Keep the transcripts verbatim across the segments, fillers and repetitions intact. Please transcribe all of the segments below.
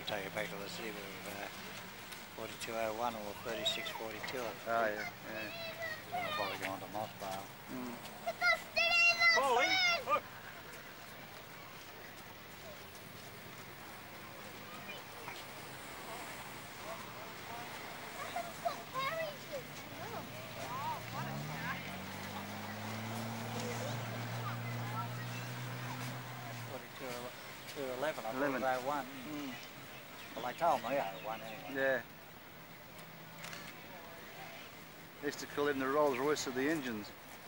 take it back to the city with uh, forty-two oh one or thirty-six forty-two. Oh yeah, yeah. I'll probably go on to Mossvale. Mm. Falling! Look! forty-two eleven, I thought eleven. it was oh one. Mm. Well, they told me oh one anyway. Yeah. They used to call him the Rolls Royce of the engines.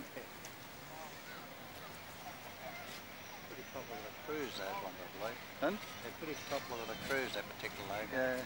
Pretty popular with the cruise, that one, I believe. Huh? They're pretty popular with the cruise, that particular logo. Yeah.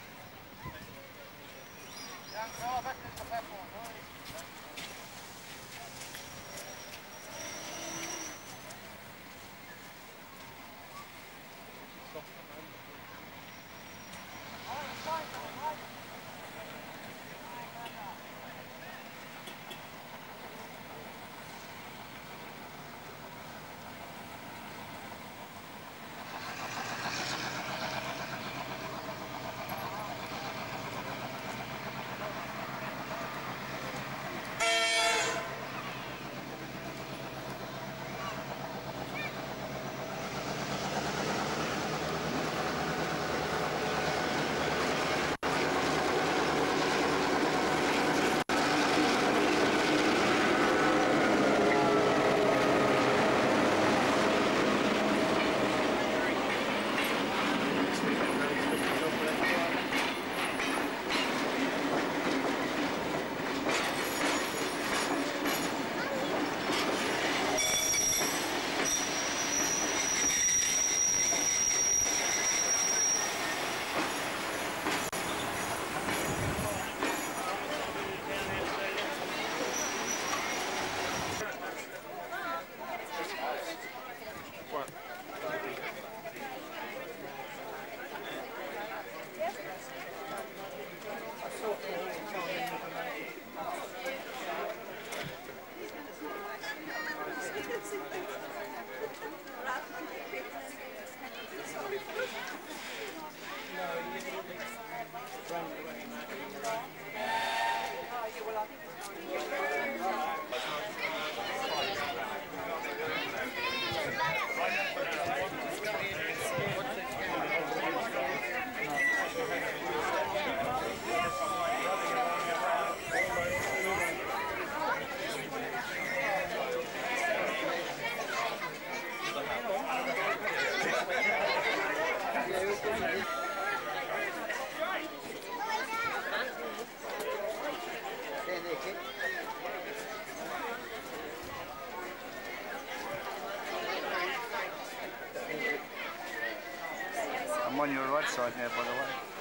I'm on your right side now, by the way.